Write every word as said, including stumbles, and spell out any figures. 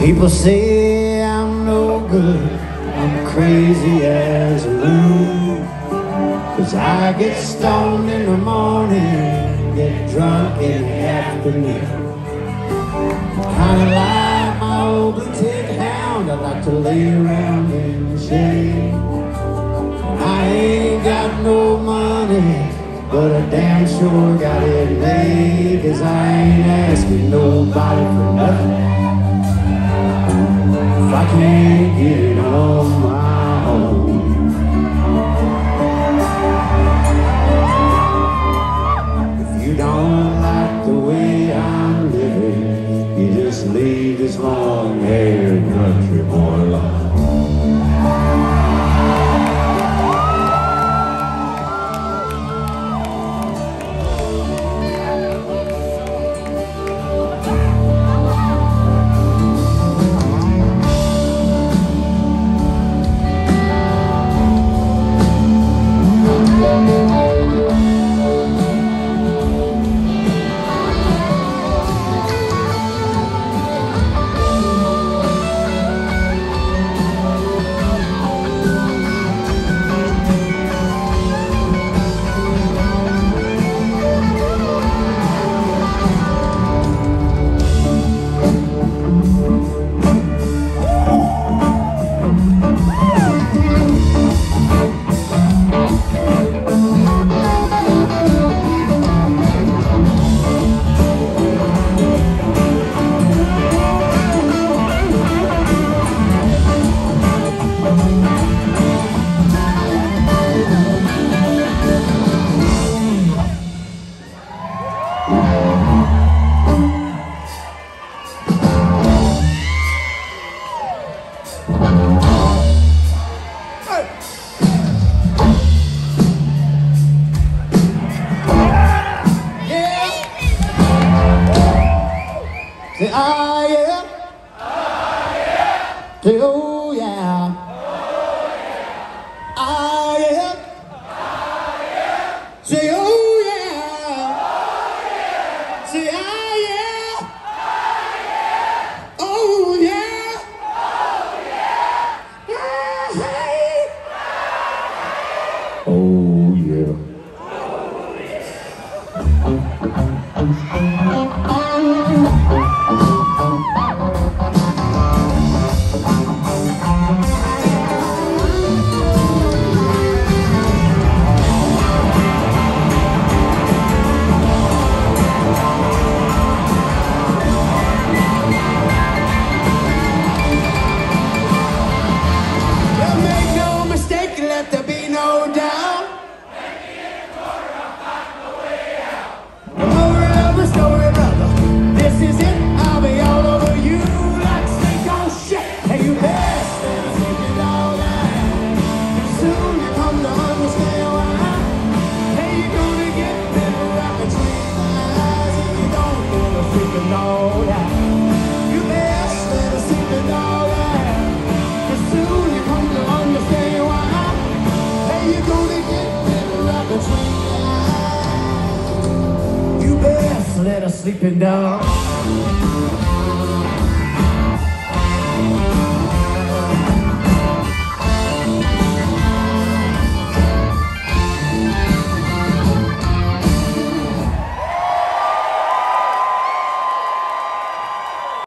People say I'm no good, I'm crazy as a moon. Cause I get stoned in the morning, get drunk in the afternoon. Kinda like my old blue tick hound, I like to lay around in the shade. I ain't got no money, but I damn sure got it made. Cause I ain't asking nobody for nothing if I can't get it on my own. If you don't like the way I'm living, you just leave this long-haired country boy alone. Say, ah, yeah. Ah, yeah. Say, oh, yeah. Oh, yeah. Ah, yeah. Ah, yeah. Say, oh, yeah. Oh, yeah. Say, ah, yeah. Ah, yeah. Oh, yeah. Oh, yeah. Ah, hey. Oh, yeah. Let there be no doubt. Make me in a corner, I'll find my way out. Over every story, brother. This is it. I'll be all over you like snake on shit. Hey, you best better take it all out. Soon you come to understand why. Hey, you're gonna get better right between the eyes. If you don't better sleep it all out. You best better sleep it all out. Cause soon you come to understand why. You're gonna get better right between the eyes. You best let her sleep it down.